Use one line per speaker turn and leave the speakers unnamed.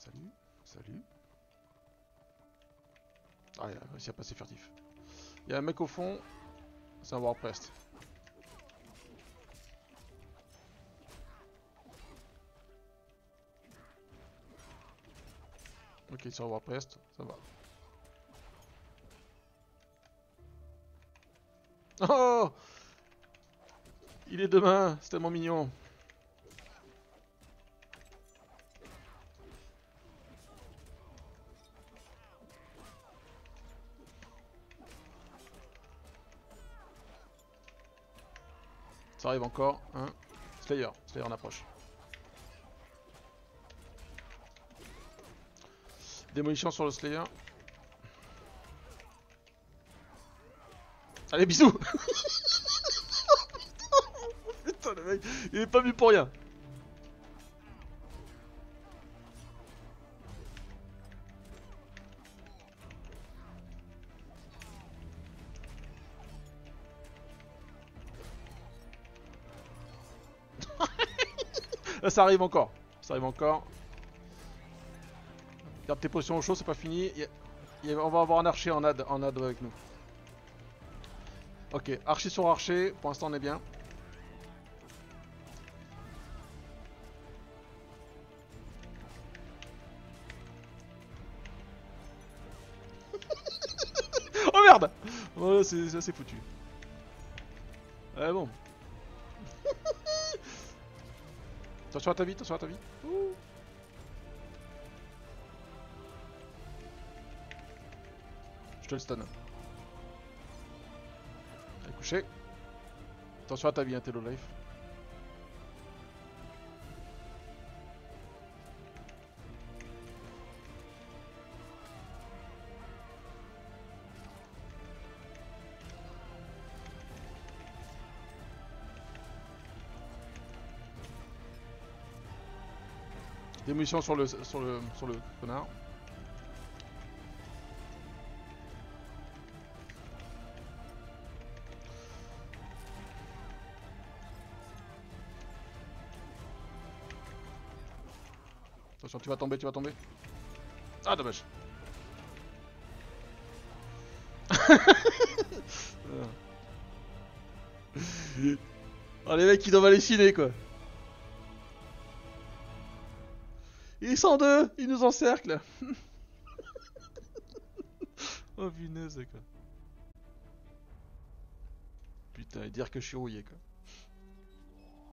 Salut, salut. Ah, il a réussi à passer furtif. Il y a un mec au fond, c'est un Warprest. Ok, sur Warprest, ça va. Oh! Il est demain, c'est tellement mignon. Ça arrive encore, hein. Slayer en approche. Démolition sur le Slayer. Allez, bisous. Putain, le mec, il est pas venu pour rien. Là, ça arrive encore. Ça arrive encore. Garde tes potions au chaud, c'est pas fini. On va avoir un archer en ad avec nous. Ok, archer sur archer, pour l'instant on est bien. Oh merde! Oh, c'est foutu. Ouais, bon. Attention à ta vie, attention à ta vie. Ouh. Je te le stun. Allez, couché. Attention à ta vie, hein, t'es low life. Démolition sur le connard. Attention, tu vas tomber, tu vas tomber. Ah, dommage. Oh, les mecs, ils doivent halluciner, quoi. Ils sont deux, ils nous encerclent. Oh, punaise, quoi. Putain, et dire que je suis rouillé, quoi.